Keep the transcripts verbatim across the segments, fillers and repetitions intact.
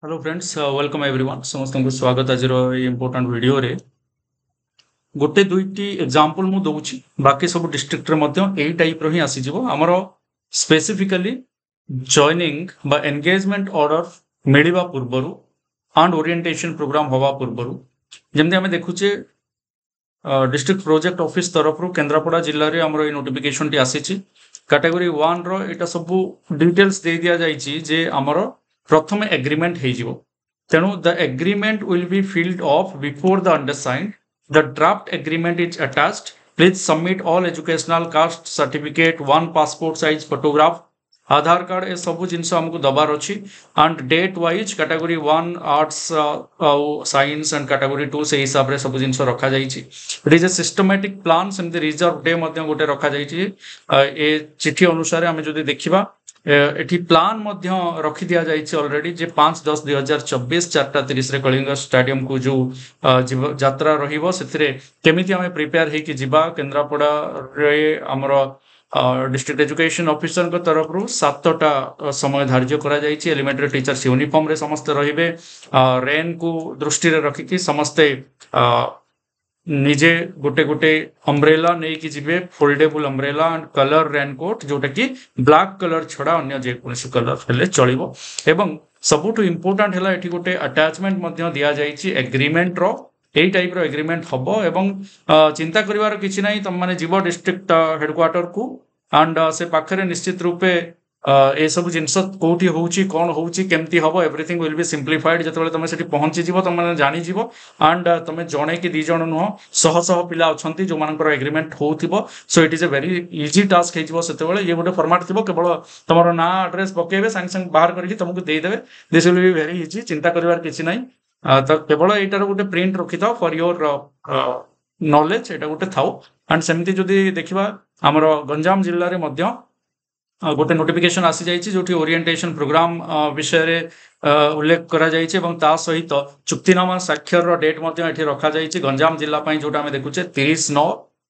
Hello friends, welcome everyone. समस्त को स्वागत आज इम्पोर्टाट वीडियो रे गोटे दुईटी एग्जांपल मु दउची। बाकी सब डिस्ट्रिक्ट रे मध्य एई टाइप रो ही आसी जिवो। हमरो स्पेसिफिकली जॉइनिंग बा एंगेजमेंट ऑर्डर मिलिबा पूर्वरु एंड ओरिएंटेशन प्रोग्राम होवा पूर्वरु जेमते हमें देखुचे डिस्ट्रिक्ट प्रोजेक्ट ऑफिस तरफ रु केंद्रापड़ा जिल्ला रे हमरो ए नोटिफिकेशन टी आसीची। कैटेगरी वन रो एटा सब डिटेल्स दे दिया जाइची जे हमरो प्रथम एग्रीमेंट हे जिवो। तेणु the agreement will be filled of before the undersigned. The draft agreement is attached. Please submit all educational caste certificate, one passport size photograph, Aadhaar card ए सब जिनस हमको दबार अच्छी। And date wise category one arts science and category two से हिसाब से सब जिनस रखा जाइए। It is a systematic plan. सेमती रिजर्व डे गोटे रखा जाइए। ए चिठी अनुसार आम जो देखा एठी प्लान मध्य रखी दिया जाइए ऑलरेडी जे पांच दस दुई हजार चौबीस चार्टा तीस कलिंग स्टाडियम को जो यात्रा रहिबो सेथिरे केमिति आमे प्रिपेयर हे कि जिबा केंद्रापड़ा रे हमर डिस्ट्रिक्ट एजुकेशन ऑफिसर को तरफ रु सातटा समय धार्य करा जाइए। एलिमेंटरी टीचर्स यूनिफॉर्म रे समस्ते रहिबे। रेन को दृष्टि रे रखिकी समस्ते निजे गोटे गोटे अम्ब्रेला नहीं कि जिबे, foldable umbrella and colour raincoat जोटा कि ब्लैक कलर छड़ा अन्य जे कोनसी कलर हेले चलिबो। एवं सबुठु इंपोर्टेंट हैला एठी गोटे अटैचमेंट मध्य दिया जाइछि एग्रीमेंट रो। एई टाइप रो एग्रीमेंट हबो एवं चिंता करिवार किछि नाही। तम माने जीव डिस्ट्रिक्ट हेडक्वार्टर को एंड से पाखरे निश्चित रूपे ए सब जिनस कोठी होउची कोन होउची केमती हबो एवरीथिंग विल बी सिंप्लीफाइड। जतबेले तमे सेठी पहुंची जीवो तम माने जानि जीवो एंड तमे जणे कि दी जण नुह सह सह पिला अछंती जो मानकर एग्रीमेंट होउथिबो। So it is a very easy task हे जीवो। सेतेबेले ये गोटे फॉर्मेट थिबो, केवल तमरो ना एड्रेस पकेबे संग संग बाहर करके तुमको दे देबे। This will be very easy. चिंता करिवार किछि नाही। तो केवल एटार गोटे प्रिंट रखि थाओ फॉर योर नॉलेज। एटा गोटे थाओ एंड सेमती जदी देखिबा हमरो गंजाम जिल्ला रे मध्य गोटे नोटिफिकेशन आसी जाइए जो ओरिएंटेशन प्रोग्राम विषय रे उल्लेख करा जाइए एवं ता सहित चुक्तिनामा साक्षर डेट मध्य रखा जाइए। गंजाम जिला जोटा आम देखुचे तीस नौ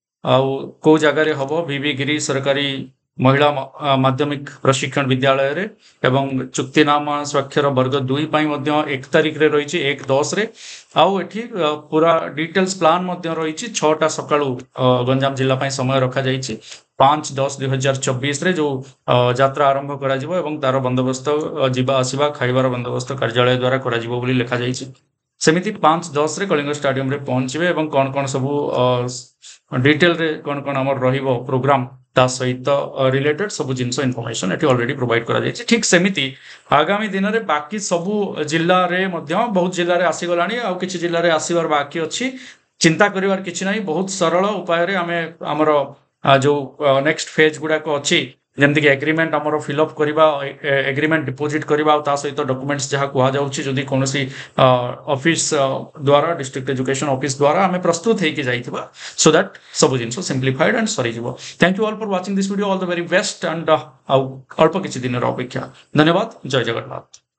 आउ जगार हम विवि गिरी सरकारी महिला माध्यमिक प्रशिक्षण विद्यालय रे एवं चुक्तिनामा स्वाक्षर वर्ग दुई एक तारिख रे रही एक दस रे आउ एठी पूरा डिटेल्स प्लान मध्य रही छटा सकाळु गंजाम जिला समय रखा जाइए। पांच दस दुई हजार चौबीस रे जो यात्रा आरंभ करा जिवो एवं तार बंदोबस्त जीवा आसवा खाइबार बंदोबस्त कार्यालय द्वारा करा जिवो बोली लिखा जाइए। सेमिति पांच दस रे कलिंग स्टाडियम रे पहुंचबे एवं कौन कौन सब डिटेल रे कौन कौन हमर रहिबो प्रोग्राम ता सहित रिलेटेड सब जिनस इनफॉरमेशन एटी ऑलरेडी प्रोवाइड करा जाइए। ठीक सेमिति आगामी दिन रे बाकी सब जिल्ला रे मध्य बहुत जिल्ला रे आसी गलानी आ किछि जिल्ला रे आसीबार बाकी अछि। चिंता करिवार किछि नाही। बहुत सरल उपाय रे आमे हमर जो नेक्स्ट फेज गुड़ाक अच्छी जमती कि एग्रीमेंट आमर फिलअप करवा, एग्रीमेंट डिपोजिट करवा सहित डॉक्यूमेंट्स जहाँ कहुच्छी जदि कौन ऑफिस द्वारा डिस्ट्रिक्ट एजुकेशन ऑफिस द्वारा आम प्रस्तुत होकर जाइए सो दैट सब जिन सिंप्लीफाइड एंड सरी। Thank you all for watching this video. All the very best and अल्प किछि दिन अपेक्षा। धन्यवाद। जय जगन्नाथ।